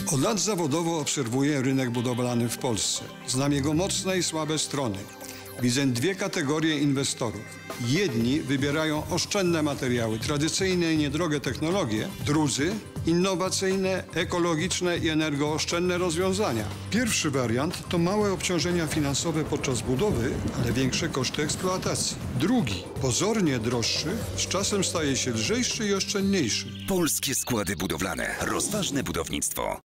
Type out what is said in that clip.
Od lat zawodowo obserwuję rynek budowlany w Polsce. Znam jego mocne i słabe strony. Widzę dwie kategorie inwestorów. Jedni wybierają oszczędne materiały, tradycyjne i niedrogie technologie. Drudzy innowacyjne, ekologiczne i energooszczędne rozwiązania. Pierwszy wariant to małe obciążenia finansowe podczas budowy, ale większe koszty eksploatacji. Drugi, pozornie droższy, z czasem staje się lżejszy i oszczędniejszy. Polskie Składy Budowlane. Rozważne budownictwo.